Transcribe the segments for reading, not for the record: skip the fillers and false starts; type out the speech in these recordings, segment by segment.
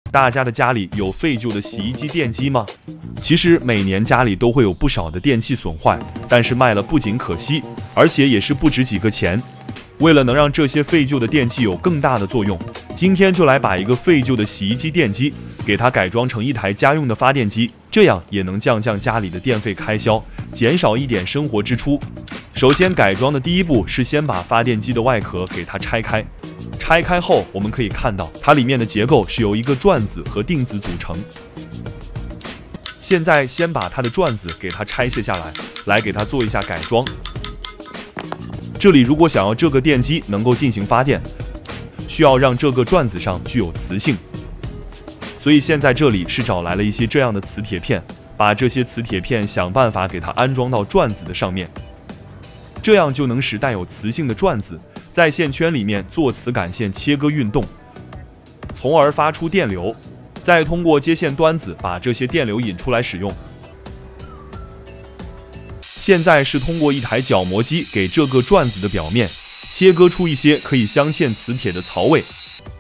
大家的家里有废旧的洗衣机、电机吗？其实每年家里都会有不少的电器损坏，但是卖了不仅可惜，而且也是不值几个钱。为了能让这些废旧的电器有更大的作用，今天就来把一个废旧的洗衣机电机给它改装成一台家用的发电机，这样也能降家里的电费开销，减少一点生活支出。首先改装的第一步是先把发电机的外壳给它拆开。拆开后，我们可以看到它里面的结构是由一个转子和定子组成。现在先把它的转子给它拆卸下来，来给它做一下改装。这里如果想要这个电机能够进行发电，需要让这个转子上具有磁性，所以现在这里是找来了一些这样的磁铁片，把这些磁铁片想办法给它安装到转子的上面，这样就能使带有磁性的转子在线圈里面做磁感线切割运动，从而发出电流，再通过接线端子把这些电流引出来使用。现在是通过一台角磨机给这个转子的表面切割出一些可以镶嵌磁铁的槽位。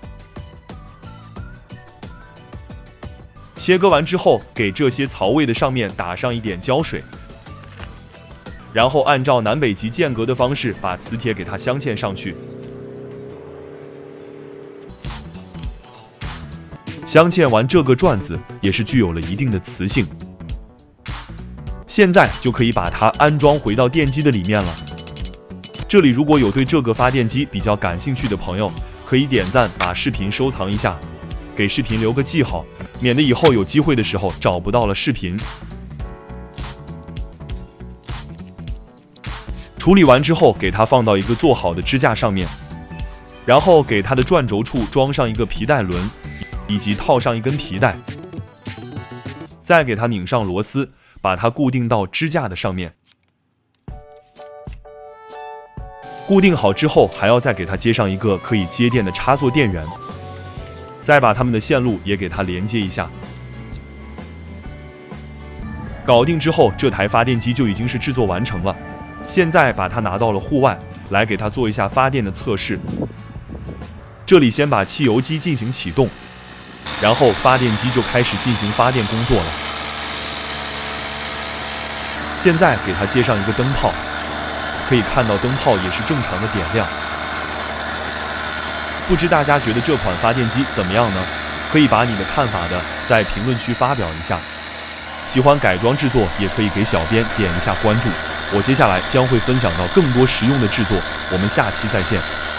切割完之后，给这些槽位的上面打上一点胶水，然后按照南北极间隔的方式把磁铁给它镶嵌上去。镶嵌完这个转子也是具有了一定的磁性。现在就可以把它安装回到电机的里面了。这里如果有对这个发电机比较感兴趣的朋友，可以点赞把视频收藏一下，给视频留个记号，免得以后有机会的时候找不到了视频。处理完之后，给它放到一个做好的支架上面，然后给它的转轴处装上一个皮带轮，以及套上一根皮带，再给它拧上螺丝，把它固定到支架的上面。固定好之后，还要再给它接上一个可以接电的插座电源，再把它们的线路也给它连接一下。搞定之后，这台发电机就已经是制作完成了。现在把它拿到了户外，来给它做一下发电的测试。这里先把汽油机进行启动，然后发电机就开始进行发电工作了。现在给它接上一个灯泡，可以看到灯泡也是正常的点亮。不知大家觉得这款发电机怎么样呢？可以把你的看法的在评论区发表一下。喜欢改装制作也可以给小编点一下关注，我接下来将会分享到更多实用的制作，我们下期再见。